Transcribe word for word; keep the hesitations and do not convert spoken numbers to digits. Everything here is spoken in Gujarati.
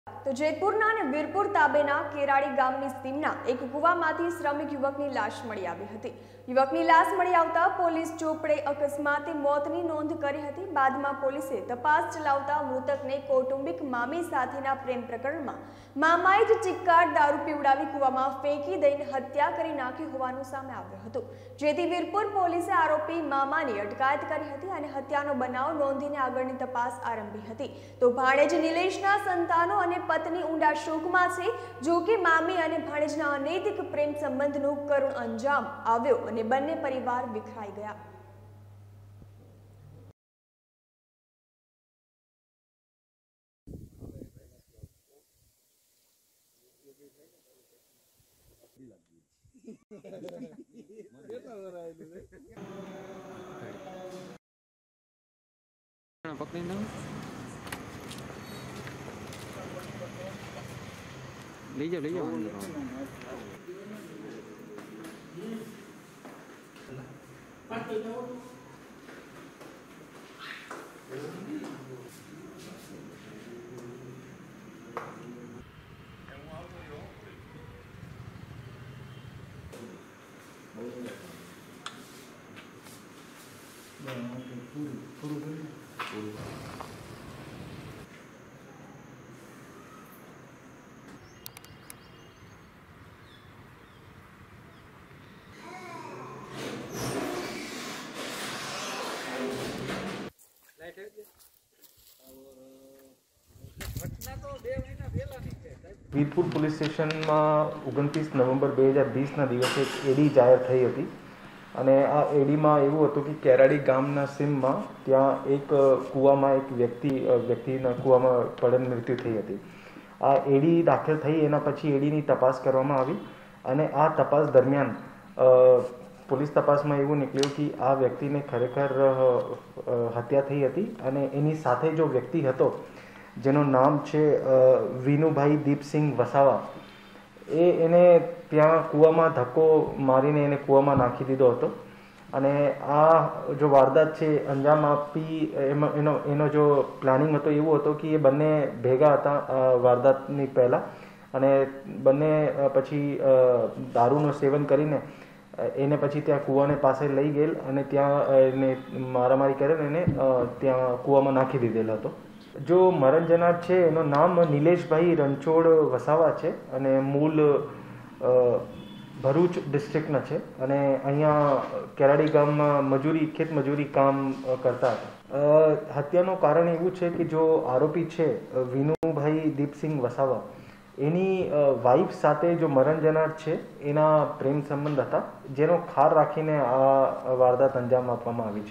તો જેતપુરના અને વીરપુર તાબેના કેરાડી ગામની સીમના એક કુવામાંથી શ્રમિક યુવકની લાશ મળી આવી હતી। યુવકની લાશ મળી આવતા પોલીસ ચોપડે અકસ્માતે મોતની નોંધ કરી હતી। બાદમાં પોલીસે તપાસ ચલાવતા મૃતકને કૌટુંબિક મામી સાથેના પ્રેમ પ્રકરણમાં મામાએ જ ચિક્કાર દારૂ પીવડાવી કુવામાં ફેંકી દઈને હત્યા કરી નાખી હોવાનું સામે આવ્યું હતું, જેથી વીરપુર પોલીસે આરોપી મામાની અટકાયત કરી હતી અને હત્યાનો બનાવ નોંધીને આગળની તપાસ આરંભી હતી। તો ભાણેજ નિલેશના સંતાનો અને પત્ની ઊંડા શોકમાં છે, જો કે મામી અને ભાણેજના અનૈતિક પ્રેમ સંબંધનો કરુણ અંજામ આવ્યો અને બંને પરિવાર વિખરાઈ ગયા। पकड़ी ना ले जाओ ले जाओ વીરપુર પોલીસ સ્ટેશનમાં ઓગણત્રીસ નવેમ્બર બે હજાર વીસના દિવસે એક એડી જાહેર થઈ હતી અને આ એડીમાં એવું હતું કે કેરાડી ગામના સીમમાં ત્યાં એક કૂવામાં એક વ્યક્તિ વ્યક્તિના કૂવામાં પડેલ મૃત્યુ થઈ હતી। આ એડી દાખલ થઈ એના પછી એડીની તપાસ કરવામાં આવી અને આ તપાસ દરમિયાન પોલીસ તપાસમાં એવું નીકળ્યું કે આ વ્યક્તિને ખરેખર હત્યા થઈ હતી અને એની સાથે જો વ્યક્તિ હતો જેનું નામ છે વિનુભાઈ દીપસિંહ વસાવા, એ એને ત્યાં કૂવામાં ધક્કો મારીને એને કૂવામાં નાખી દીધો હતો અને આ જો વારદાત છે અંજામ આપી એમાં એનો એનો જો પ્લાનિંગ હતો એવું હતો કે એ બંને ભેગા હતા વારદાતની પહેલાં અને બંને પછી દારૂનું સેવન કરીને એને પછી ત્યાં કૂવાને પાસે લઈ ગયેલ અને ત્યાં એને મારામારી કરીને એને ત્યાં કૂવામાં નાખી દીધેલો હતો। જો મરણ જનાર છે એનું નામ નિલેશભાઈ રણછોડ વસાવા છે અને મૂળ ભરૂચ ડિસ્ટ્રિક્ટના છે અને અહીંયા કેરાડી ગામમાં મજૂરી ખેત મજૂરી કામ કરતા હતા। હત્યાનું કારણ એવું છે કે જો આરોપી છે વિનુભાઈ દીપસિંહ વસાવા, એની વાઇફ સાથે જો મરણ જનાર છે એના પ્રેમ સંબંધ હતા, જેનો ખાર રાખીને આ વારદાત અંજામ આપવામાં આવી છે।